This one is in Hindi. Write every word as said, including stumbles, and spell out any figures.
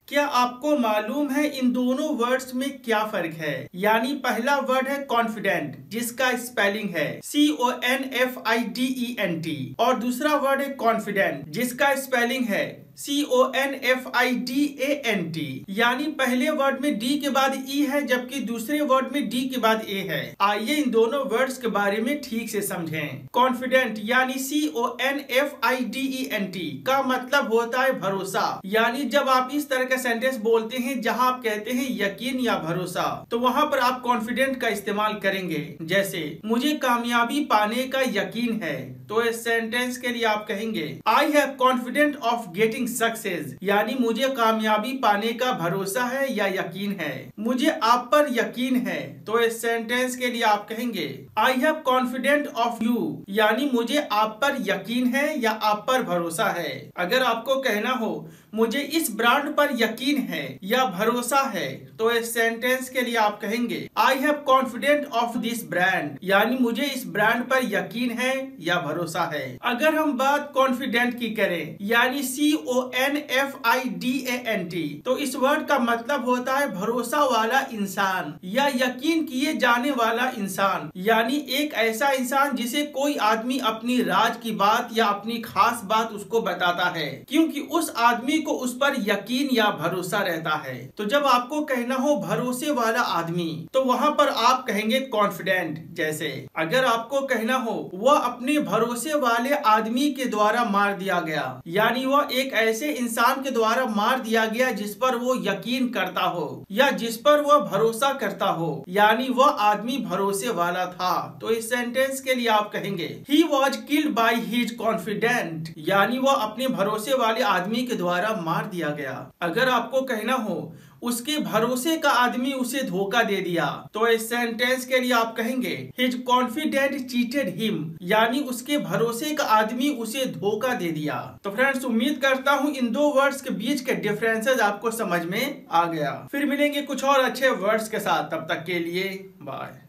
क्या आपको मालूम है इन दोनों वर्ड्स में क्या फर्क है? यानी पहला वर्ड है कॉन्फिडेंट, जिसका स्पेलिंग है C O N F I D E N T, और दूसरा वर्ड है कॉन्फिडेंट, जिसका स्पेलिंग है C O N F I D A N T. यानी पहले वर्ड में डी के बाद ई है, जबकि दूसरे वर्ड में डी के बाद ए है। आइए इन दोनों वर्ड्स के बारे में ठीक से समझें। कॉन्फिडेंट यानी C O N F I D E N T का मतलब होता है भरोसा। यानी जब आप इस तरह का सेंटेंस बोलते हैं जहां आप कहते हैं यकीन या भरोसा, तो वहां पर आप कॉन्फिडेंट का इस्तेमाल करेंगे। जैसे मुझे कामयाबी पाने का यकीन है, तो इस सेंटेंस के लिए आप कहेंगे I have confident of getting success, यानी मुझे कामयाबी पाने का भरोसा है या यकीन है। मुझे आप पर यकीन है, तो इस सेंटेंस के लिए आप कहेंगे I have confident of you, यानी मुझे आप पर यकीन है या आप पर भरोसा है। अगर आपको कहना हो मुझे इस ब्रांड पर यकीन है या भरोसा है, तो इस सेंटेंस के लिए आप कहेंगे I have confident of this brand, यानी मुझे इस ब्रांड पर यकीन है या भरोसा है। अगर हम बात कॉन्फिडेंट की करें, यानी C O N F I D A N T, तो इस वर्ड का मतलब होता है भरोसा वाला इंसान या यकीन किए जाने वाला इंसान। यानी एक ऐसा इंसान जिसे कोई आदमी अपनी राज की बात या अपनी खास बात उसको बताता है, क्योंकि उस आदमी को उस पर यकीन या भरोसा रहता है। तो जब आपको कहना हो भरोसे वाला आदमी, तो वहाँ पर आप कहेंगे कॉन्फिडेंट। जैसे अगर आपको कहना हो वह अपने भरोसे वाले आदमी के द्वारा मार दिया गया, यानी वह एक ऐसे इंसान के द्वारा मार दिया गया जिस पर वो यकीन करता हो या जिस पर वह भरोसा करता हो, यानी वह आदमी भरोसे वाला था। तो इस सेंटेंस के लिए आप कहेंगे he was killed by his confident, यानी वह अपने भरोसे वाले आदमी के द्वारा मार दिया गया। अगर आपको कहना हो उसके भरोसे का आदमी उसे धोखा दे दिया, तो इस सेंटेंस के लिए आप कहेंगे हिज कॉन्फिडेंट चीटेड हिम, यानी उसके भरोसे का आदमी उसे धोखा दे दिया। तो फ्रेंड्स, उम्मीद करता हूँ इन दो वर्ड्स के बीच के डिफरेंसेस आपको समझ में आ गया। फिर मिलेंगे कुछ और अच्छे वर्ड्स के साथ, तब तक के लिए बाय।